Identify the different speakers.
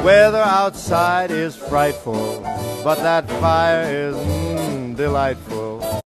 Speaker 1: Weather outside is frightful, but that fire is delightful.